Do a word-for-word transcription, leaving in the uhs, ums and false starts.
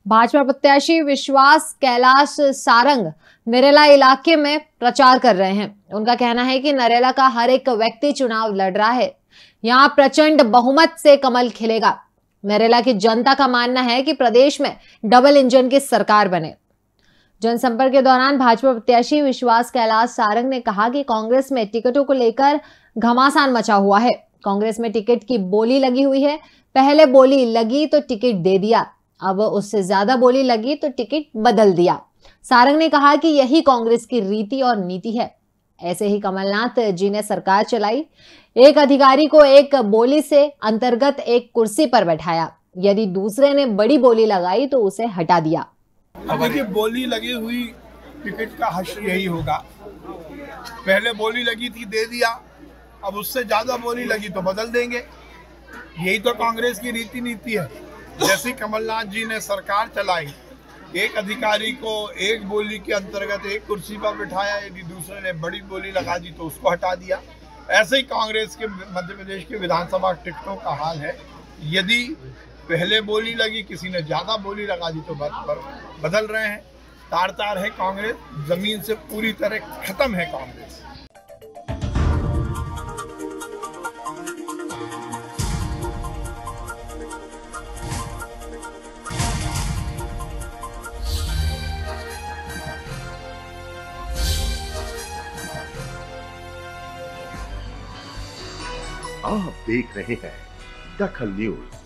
भाजपा प्रत्याशी विश्वास कैलाश सारंग नरेला इलाके में प्रचार कर रहे हैं। उनका कहना है कि नरेला का हर एक व्यक्ति चुनाव लड़ रहा है, यहां प्रचंड बहुमत से कमल खिलेगा। नरेला की जनता का मानना है कि प्रदेश में डबल इंजन की सरकार बने। जनसंपर्क के दौरान भाजपा प्रत्याशी विश्वास कैलाश सारंग ने कहा कि कांग्रेस में टिकटों को लेकर घमासान मचा हुआ है। कांग्रेस में टिकट की बोली लगी हुई है। पहले बोली लगी तो टिकट दे दिया, अब उससे ज्यादा बोली लगी तो टिकट बदल दिया। सारंग ने कहा कि यही कांग्रेस की रीति और नीति है। ऐसे ही कमलनाथ जी ने सरकार चलाई, एक अधिकारी को एक बोली से अंतर्गत एक कुर्सी पर बैठाया, यदि दूसरे ने बड़ी बोली लगाई तो उसे हटा दिया। देखिए, बोली लगी हुई टिकट का हश्र यही होगा। पहले बोली लगी थी, दे दिया, अब उससे ज्यादा बोली लगी तो बदल देंगे। यही तो कांग्रेस की रीति नीति है। जैसे कमलनाथ जी ने सरकार चलाई, एक अधिकारी को एक बोली के अंतर्गत एक कुर्सी पर बिठाया, यदि दूसरे ने बड़ी बोली लगा दी तो उसको हटा दिया। ऐसे ही कांग्रेस के मध्य प्रदेश के विधानसभा टिकटों का हाल है। यदि पहले बोली लगी, किसी ने ज्यादा बोली लगा दी तो बदल रहे हैं। तार तार है कांग्रेस, जमीन से पूरी तरह खत्म है कांग्रेस। आप देख रहे हैं दखल न्यूज।